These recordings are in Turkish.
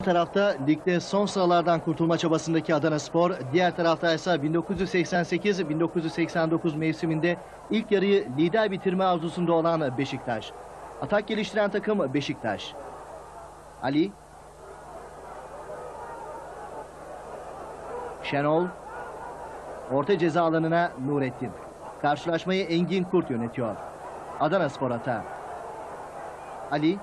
tarafta ligde son sıralardan kurtulma çabasındaki Adanaspor, diğer tarafta ise 1988-1989 mevsiminde ilk yarıyı lider bitirme arzusunda olan Beşiktaş. Atak geliştiren takım Beşiktaş. Ali, Şenol, orta ceza alanına Nurettin. Karşılaşmayı Engin Kurt yönetiyor. Adanaspor atağı. Ali,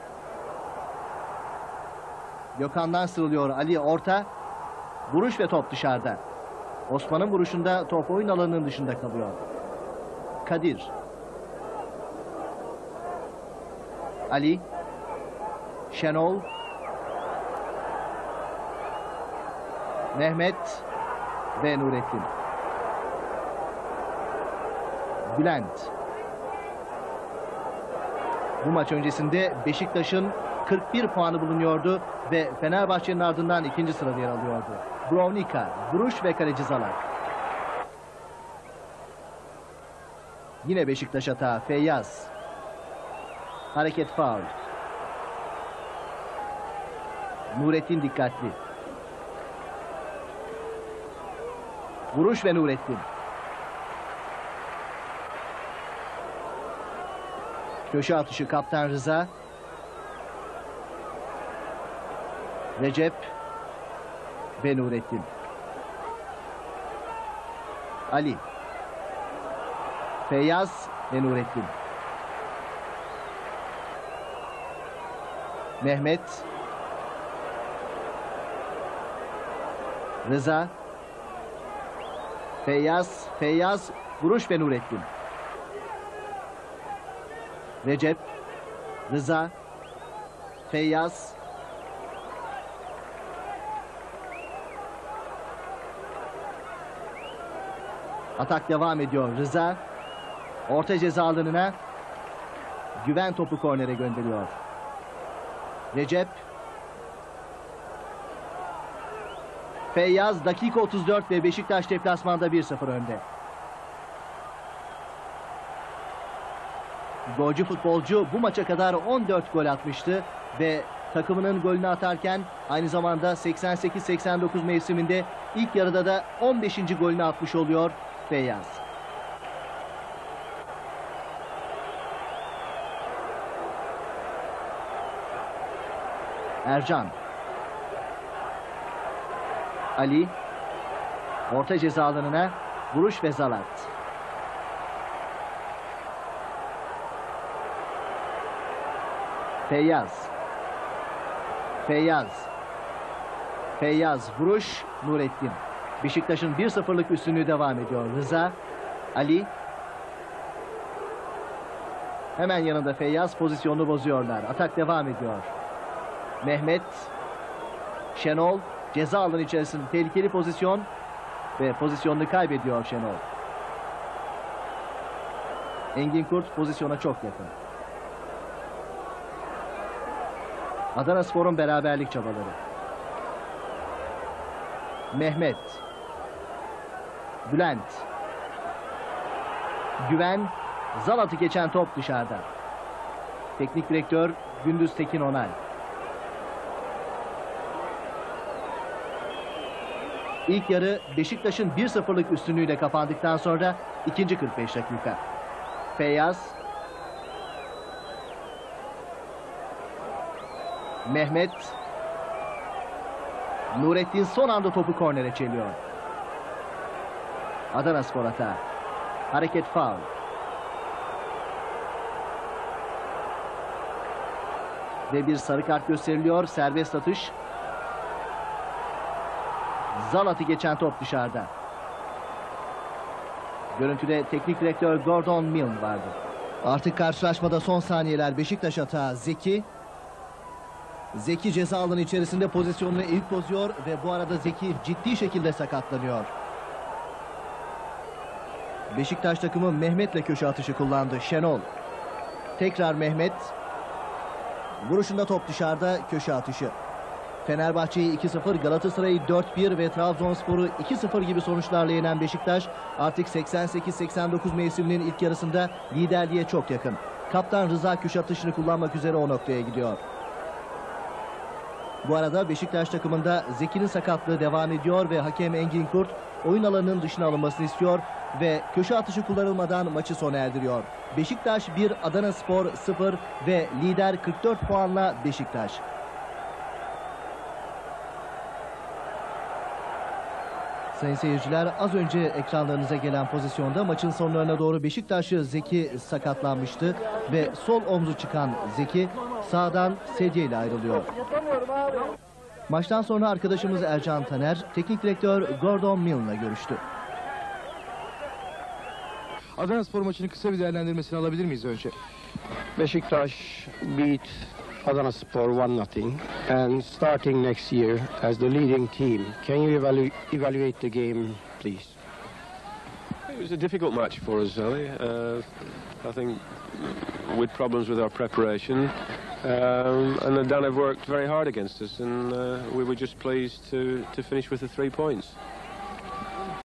Gökhan'dan sıyrılıyor. Ali orta. Vuruş ve top dışarıda. Osman'ın vuruşunda top oyun alanının dışında kalıyor. Kadir. Ali. Şenol. Mehmet ve Nurettin. Bülent. Bu maç öncesinde Beşiktaş'ın 41 puanı bulunuyordu ve Fenerbahçe'nin ardından ikinci sırada yer alıyordu. Brovnika, vuruş ve kaleci Zalak. Yine Beşiktaş hata. Feyyaz. Hareket faul. Nurettin dikkatli. Vuruş ve Nurettin. Köşe atışı kaptan Rıza. Recep ve Nurettin. Ali. Feyyaz ve Nurettin. Mehmet. Rıza. Feyyaz, vuruş ve Nurettin. Recep. Rıza. Feyyaz. Atak devam ediyor. Rıza orta ceza alanına, Güven topu kornere gönderiyor. Recep. Feyyaz, dakika 34 ve Beşiktaş deplasmanda 1-0 önde. Golcü futbolcu bu maça kadar 14 gol atmıştı ve takımının golünü atarken aynı zamanda 88-89 mevsiminde ilk yarıda da 15. golünü atmış oluyor Feyyaz. Ercan. Ali. Orta ceza alanına vuruş ve Zalat. Feyyaz, vuruş, Nurettin. Beşiktaş'ın 1-0'lık üstünlüğü devam ediyor. Rıza, Ali. Hemen yanında Feyyaz, pozisyonunu bozuyorlar. Atak devam ediyor. Mehmet, Şenol, ceza alanı içerisinde tehlikeli pozisyon ve pozisyonunu kaybediyor Şenol. Engin Kurt pozisyona çok yakın. Adanaspor'un beraberlik çabaları. Mehmet. Bülent. Güven. Zalat'ı geçen top dışarıda. Teknik direktör Gündüz Tekin Onay. İlk yarı Beşiktaş'ın 1-0'lık üstünlüğüyle kapandıktan sonra ikinci 45 dakika. Feyyaz. Mehmet. Nurettin son anda topu kornere çeliyor. Adanaspor hata. Hareket faul. Ve bir sarı kart gösteriliyor. Serbest atış. Zalat'ı geçen top dışarıda. Görüntüde teknik direktör Gordon Milne vardı. Artık karşılaşmada son saniyeler. Beşiktaş hata. Zeki ceza alanı içerisinde pozisyonunu ilk bozuyor ve bu arada Zeki ciddi şekilde sakatlanıyor. Beşiktaş takımı Mehmet'le köşe atışı kullandı. Şenol. Tekrar Mehmet. Vuruşunda top dışarıda, köşe atışı. Fenerbahçe'yi 2-0, Galatasaray'ı 4-1 ve Trabzonspor'u 2-0 gibi sonuçlarla yenen Beşiktaş artık 88-89 mevsiminin ilk yarısında liderliğe çok yakın. Kaptan Rıza köşe atışını kullanmak üzere o noktaya gidiyor. Bu arada Beşiktaş takımında Zeki'nin sakatlığı devam ediyor ve hakem Engin Kurt oyun alanının dışına alınmasını istiyor ve köşe atışı kullanılmadan maçı sona erdiriyor. Beşiktaş 1, Adanaspor 0 ve lider 44 puanla Beşiktaş. Sayın seyirciler, az önce ekranlarınıza gelen pozisyonda maçın sonlarına doğru Beşiktaşlı Zeki sakatlanmıştı ve sol omzu çıkan Zeki sağdan sedye ile ayrılıyor. Maçtan sonra arkadaşımız Ercan Taner, teknik direktör Gordon Milne'la görüştü. Adanaspor maçının kısa bir değerlendirmesini alabilir miyiz önce? Beşiktaş beat Adanaspor 1-0 and starting next year as the leading team. Can you evaluate the game, please? It was a difficult match for us, Ali. I think with problems with our preparation, and the Dan have worked very hard against us, and we were just pleased to finish with the 3 points.